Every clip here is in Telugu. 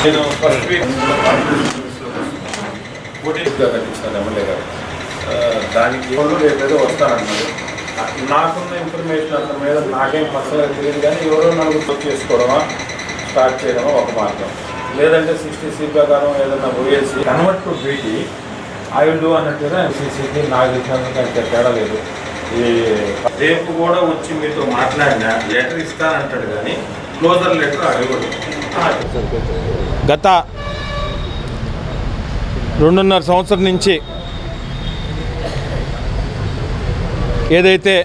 నేను ఫస్ట్ వీక్ పోటీగా కట్టించాను ఎమ్మెల్యే గారు. దానికి ఎవరు రేపేదో వస్తానన్నారు. నాకున్న ఇన్ఫర్మేషన్ అంత మీద నాకేం పర్సనల్గా తెలియదు, కానీ ఎవరో నలుగురు బుక్ చేసుకోవడమా స్టార్ట్ చేయడమా ఒక మార్గం, లేదంటే 60C ప్రకారం ఏదైనా పోయేసి convert to BT I will do అన్నట్టుగా MCCకి నాకు తెలిసినందుకు అంత తేడా లేదు. ఈ రేపు కూడా వచ్చి మీతో మాట్లాడినా లెటర్ ఇస్తానంటాడు, కానీ క్లోజర్ లెటర్ అడగడు. గత 2.5 సంవత్సరం నుంచి ఏదైతే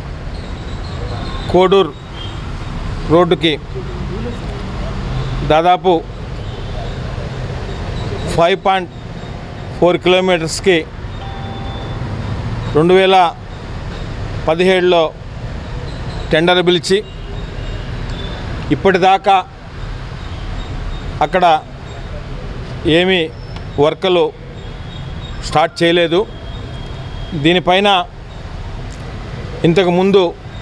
కోడూరు రోడ్డుకి దాదాపు 5.4 కిలోమీటర్స్కి 2017లో టెండర్ పిలిచి ఇప్పటిదాకా అక్కడ ఏమీ వర్కులు స్టార్ట్ చేయలేదు. దీనిపైన ఇంతకుముందు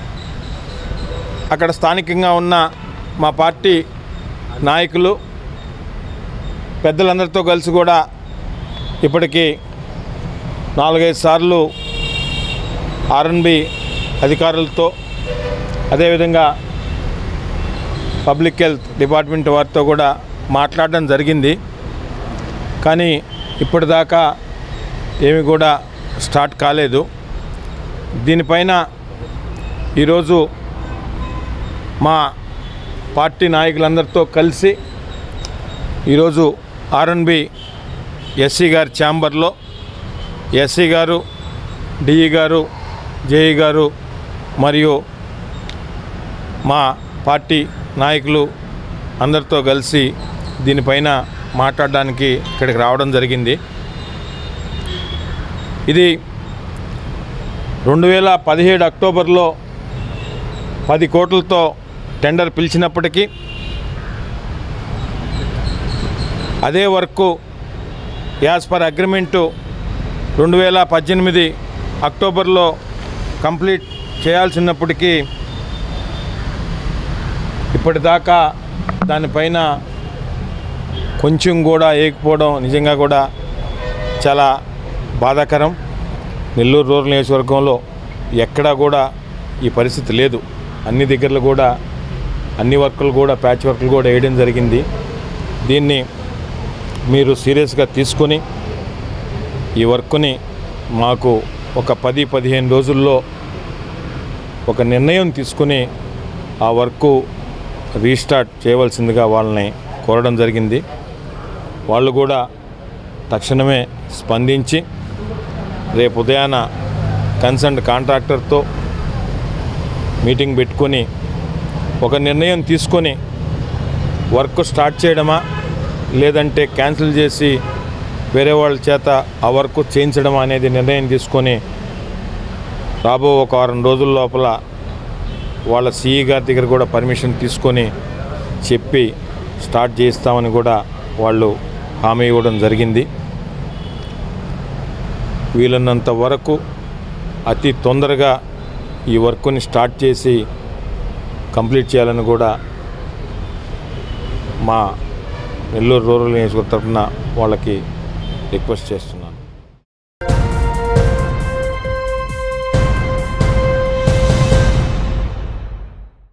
అక్కడ స్థానికంగా ఉన్న మా పార్టీ నాయకులు పెద్దలందరితో కలిసి కూడా ఇప్పటికీ 4-5 సార్లు ఆర్ఎన్బి అధికారులతో, అదేవిధంగా పబ్లిక్ హెల్త్ డిపార్ట్మెంట్ వారితో కూడా మాట్లాడడం జరిగింది. కానీ ఇప్పటిదాకా ఏమి కూడా స్టార్ట్ కాలేదు. దీనిపైన ఈరోజు మా పార్టీ నాయకులందరితో కలిసి ఈరోజు ఆర్ఎన్బి ఎస్సీ గారి ఛాంబర్లో ఎస్సీ గారు, డిఈ గారు, జేఈ గారు మరియు మా పార్టీ నాయకులు అందరితో కలిసి దీనిపైన మాట్లాడడానికి ఇక్కడికి రావడం జరిగింది. ఇది 2017 అక్టోబర్లో 10 కోట్లతో టెండర్ పిలిచినప్పటికీ అదే వర్క్ యాజ్ పర్ అగ్రిమెంటు 2018 అక్టోబర్లో కంప్లీట్ చేయాల్సినప్పటికీ ఇప్పటిదాకా దానిపైన కొంచెం కూడా ఏకపోవడం నిజంగా కూడా చాలా బాధాకరం. నెల్లూరు రూరల్ నియోజకవర్గంలో ఎక్కడా కూడా ఈ పరిస్థితి లేదు. అన్ని దగ్గరలో కూడా అన్ని వర్కులు కూడా ప్యాచ్ వర్కులు కూడా వేయడం జరిగింది. దీన్ని మీరు సీరియస్గా తీసుకొని ఈ వర్క్ని మాకు ఒక 10-15 రోజుల్లో ఒక నిర్ణయం తీసుకుని ఆ వర్క్ రీస్టార్ట్ చేయవలసిందిగా వాళ్ళని కోరడం జరిగింది. వాళ్ళు కూడా తక్షణమే స్పందించి రేపు ఉదయాన కన్సర్న్ కాంట్రాక్టర్తో మీటింగ్ పెట్టుకొని ఒక నిర్ణయం తీసుకొని వర్క్ స్టార్ట్ చేయడమా లేదంటే క్యాన్సిల్ చేసి వేరే వాళ్ళ చేత ఆ వర్క్ చేయించడమా అనేది నిర్ణయం తీసుకొని రాబో ఒక 6 రోజుల లోపల వాళ్ళ సిఈ గారి దగ్గర కూడా పర్మిషన్ తీసుకొని చెప్పి స్టార్ట్ చేస్తామని కూడా వాళ్ళు హామీ ఇవ్వడం జరిగింది. వీలన్నంత వరకు అతి తొందరగా ఈ వర్క్ని స్టార్ట్ చేసి కంప్లీట్ చేయాలని కూడా మా నెల్లూరు రూరల్ నియోజకవర్గం తరఫున వాళ్ళకి రిక్వెస్ట్ చేస్తున్నాం.